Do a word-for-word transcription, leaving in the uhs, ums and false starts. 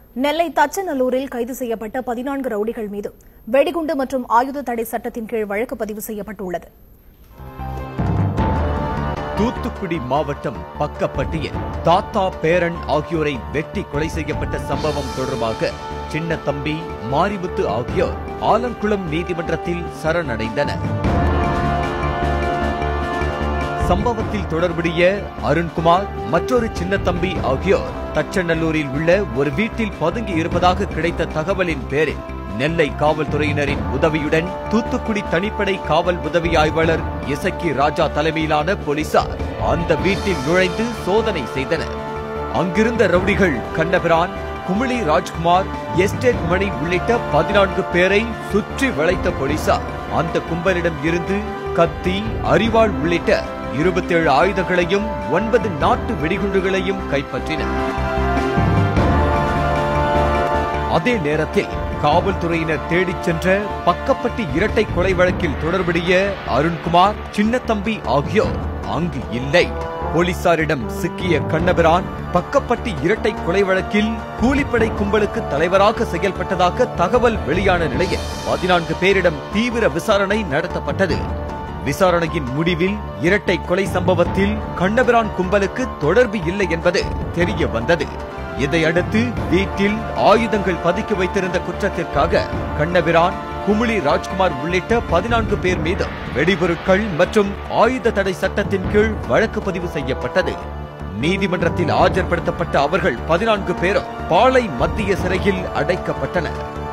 நெல்லை தச்சநல்லூரில் கைது செய்யப்பட்ட பதினான்கு ரவுடிகள் மீது வெடிகுண்டு மற்றும் ஆயுத தடை சட்டத்தின் கீழ் வழக்கு பதிவு செய்யப்பட்டுள்ளது. தூத்துக்குடி மாவட்டம் பக்கப்பட்டியில் தாத்தா பேரன் ஆகியோரை வெட்டி கொலை செய்யப்பட்ட சம்பவம் தொடர்பாக சின்னத்தம்பி மாரிமுத்து ஆகியோர் ஆலங்குளம் நீதிமன்றத்தில் சரணடைந்தனர். சம்பவத்தில் தொடர்புடைய அருண்குமார் மற்றொரு சின்னத்தம்பி ஆகியோர் தச்சநல்லூரில் உள்ள ஒரு வீட்டில் பதுங்கி இருப்பதாக கிடைத்த தகவலின் பேரில் நெல்லை காவல்துறையினரின் உதவியுடன் தூத்துக்குடி தனிப்படை காவல் உதவி ஆய்வாளர் எசக்கிராஜா தலைமையிலான போலீசார் அந்த வீட்டில் நுழைந்து சோதனை செய்தனர். அங்கிருந்த ரவுடிகள் கண்ணபிரான், கும்ளிராஜ்குமார், எஸ்டேட் மணி உள்ளிட்ட பதினான்கு பேரை சுற்றி வளைத்த போலீசார் அந்த கும்பலிடம் இருந்து கத்தி, அரிவாள் உள்ளிட்ட இருபத்தி ஏழு ஆயுதங்களையும் ஒன்பது நாட்டு வெடிகுண்டுகளையும் கைப்பற்றினர். அதே நேரத்தில் காவல்துறையினர் தேடிச் சென்ற பக்கப்பட்டி இரட்டை கொலை வழக்கில் தொடர்புடைய அருண்குமார், சின்னத்தம்பி ஆகியோர் அங்கு இல்லை. போலீசாரிடம் சிக்கிய கண்ணபிரான் பக்கப்பட்டி இரட்டை கொலை வழக்கில் கூலிப்படை கும்பலுக்கு தலைவராக செயல்பட்டதாக தகவல் வெளியான நிலையில் பதினான்கு பேரிடம் தீவிர விசாரணை நடத்தப்பட்டது. விசாரணையின் முடிவில் இரட்டை கொலை சம்பவத்தில் கண்ணபிரான் கும்பலுக்கு தொடர்பு இல்லை என்பது தெரிய வந்தது. இதையடுத்து வீட்டில் ஆயுதங்கள் பதுக்கி வைத்திருந்த குற்றத்திற்காக கண்ணபிரான், கும்ளிராஜ்குமார் உள்ளிட்ட பதினான்கு பேர் மீது வெடிபொருட்கள் மற்றும் ஆயுத தடை சட்டத்தின் கீழ் வழக்கு பதிவு செய்யப்பட்டது. நீதிமன்றத்தில் ஆஜர்படுத்தப்பட்ட அவர்கள் பதினான்கு பேரும் பாளை மத்திய சிறையில் அடைக்கப்பட்டனர்.